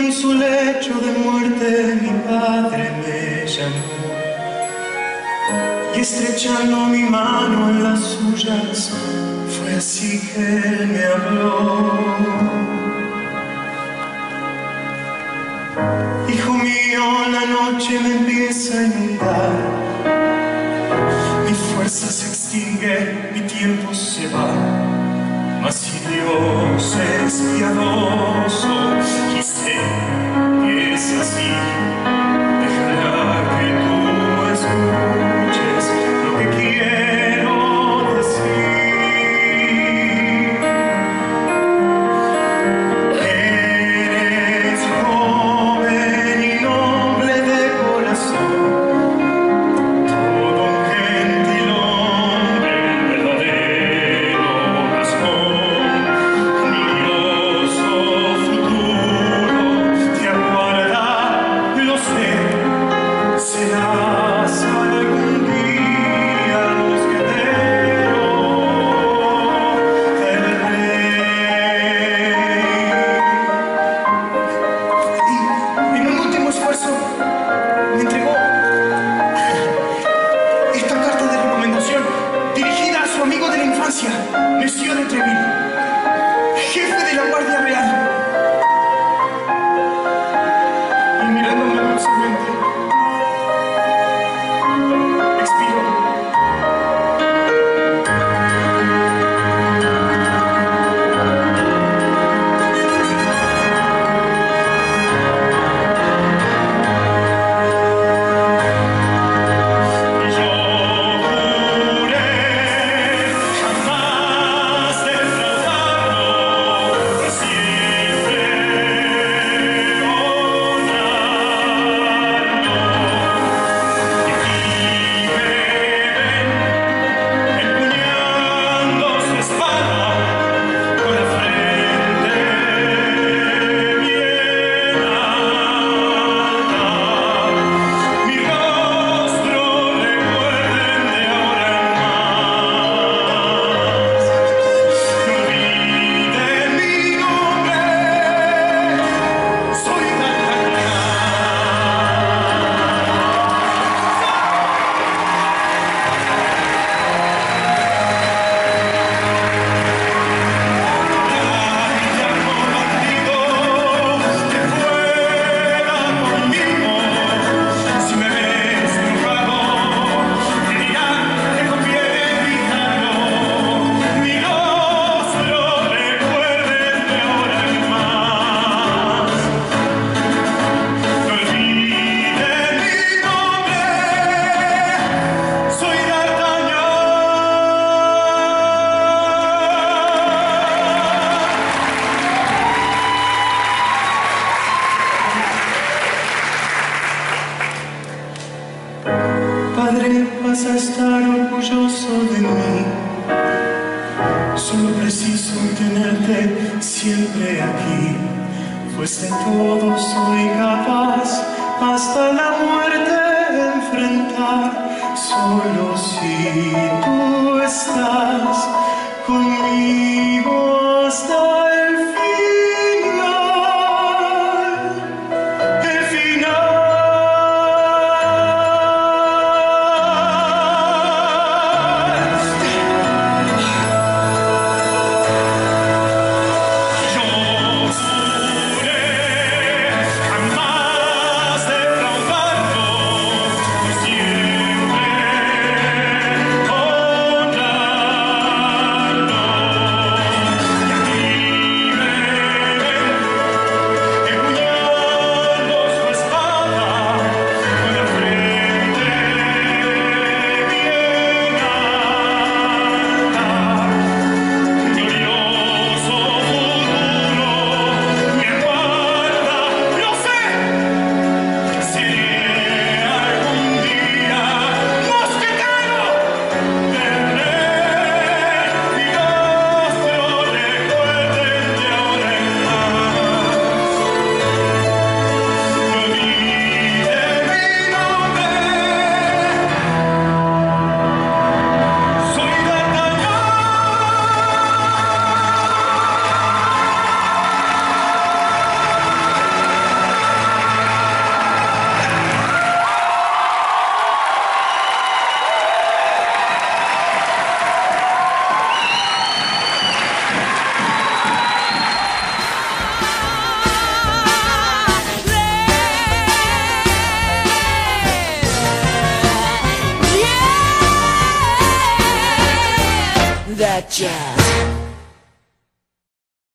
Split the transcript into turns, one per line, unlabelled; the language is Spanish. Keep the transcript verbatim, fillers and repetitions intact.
en su lecho de muerte mi padre me llamó, y estrechando mi mano en las suyas, fue así que él me habló. Hijo mío, la noche me empieza a inundar, mi fuerza se extingue, mi tiempo se va, mas si Dios es piadoso y sé que es así, dejará que tú escuches lo que quiero decir. Eres joven y noble de corazón, todo un gentil hombre, un verdadero rasgón. Mi glorioso futuro te aguarda, lo sé. Serás algún día mosquetero del rey. Y en un último esfuerzo me entregó esta carta de recomendación dirigida a su amigo de la infancia, Monsieur de Treville, jefe de la Guardia Real. Y mirándome dulcemente, expiró. Y yo juré jamás defraudarlo, por siempre honrarlo. Y aquí me ven empuñando su espada, con la frente bien alta. Mi rostro recuerden de ahora en más. No olviden mi nombre, soy D'Artagnan. Vaya combandido que fuera conmigo, si me ves enojado, te dirán que conviene evitarlo. Mi rostro recuerden de ahora en más. No olviden mi nombre, soy D'Artagnan. Padre, vas a estar orgulloso de mí. Solo preciso tenerte siempre aquí, pues de todo soy capaz, hasta la muerte enfrentar. Solo si tú estás conmigo hasta el final, el final. Yo juré jamás
Jazz.